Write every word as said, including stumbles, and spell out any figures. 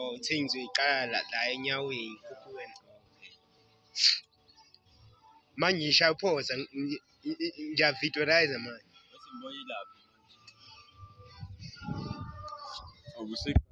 Oh, things uyiqala la la enyaweni kuwena. Manje ngishaphoza ngiya-visualize manje. Awusekho.